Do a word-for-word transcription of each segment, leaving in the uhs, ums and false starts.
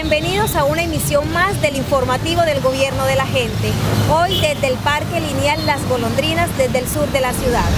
Bienvenidos a una emisión más del informativo del Gobierno de la Gente. Hoy desde el Parque Lineal Las Golondrinas, desde el sur de la ciudad.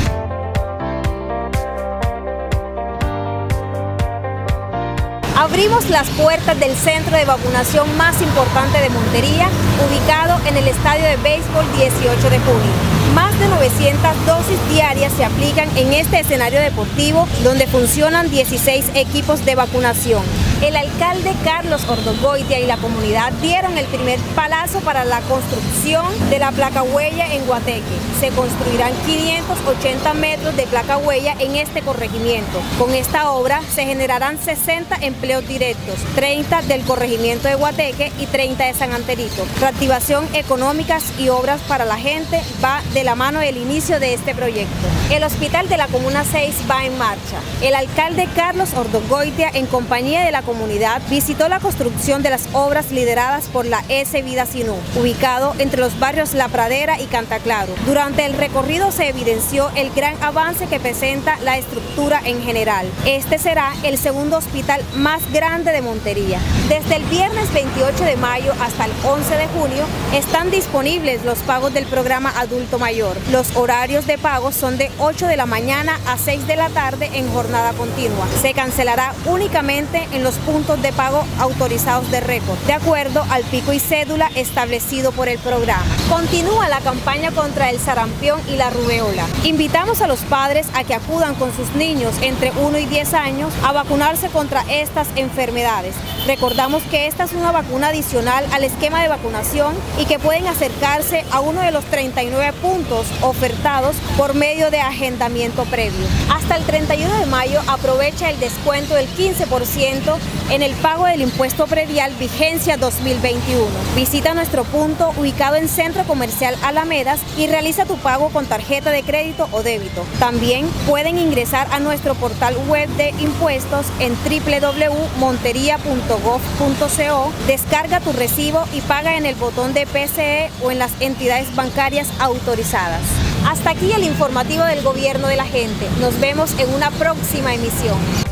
Abrimos las puertas del centro de vacunación más importante de Montería, ubicado en el estadio de béisbol dieciocho de junio. Más de novecientas dosis diarias se aplican en este escenario deportivo, donde funcionan dieciséis equipos de vacunación. El alcalde Carlos Ordongoitia y la comunidad dieron el primer palazo para la construcción de la placa huella en Guateque. Se construirán quinientos ochenta metros de placa huella en este corregimiento. Con esta obra se generarán sesenta empleos directos, treinta del corregimiento de Guateque y treinta de San Anterito. Reactivación económicas y obras para la gente va de la mano del inicio de este proyecto. El hospital de la Comuna seis va en marcha. El alcalde Carlos Ordongoitia, en compañía de la comunidad, visitó la construcción de las obras lideradas por la S. Vida Sinú, ubicado entre los barrios La Pradera y Cantaclaro. Durante el recorrido se evidenció el gran avance que presenta la estructura en general. Este será el segundo hospital más grande de Montería. Desde el viernes veintiocho de mayo hasta el once de junio están disponibles los pagos del programa adulto mayor. Los horarios de pago son de ocho de la mañana a seis de la tarde en jornada continua. Se cancelará únicamente en los puntos de pago autorizados de récord, de acuerdo al pico y cédula establecido por el programa. Continúa la campaña contra el sarampión y la rubeola. Invitamos a los padres a que acudan con sus niños entre uno y diez años a vacunarse contra estas enfermedades. Recordamos que esta es una vacuna adicional al esquema de vacunación y que pueden acercarse a uno de los treinta y nueve puntos ofertados por medio de agendamiento previo. Hasta el treinta y uno de mayo aprovecha el descuento del quince por ciento en el pago del impuesto predial vigencia dos mil veintiuno. Visita nuestro punto ubicado en Centro Comercial Alamedas y realiza tu pago con tarjeta de crédito o débito. También pueden ingresar a nuestro portal web de impuestos en w w w punto montería punto gov punto co, descarga tu recibo y paga en el botón de P C E o en las entidades bancarias autorizadas. Hasta aquí el informativo del Gobierno de la Gente. Nos vemos en una próxima emisión.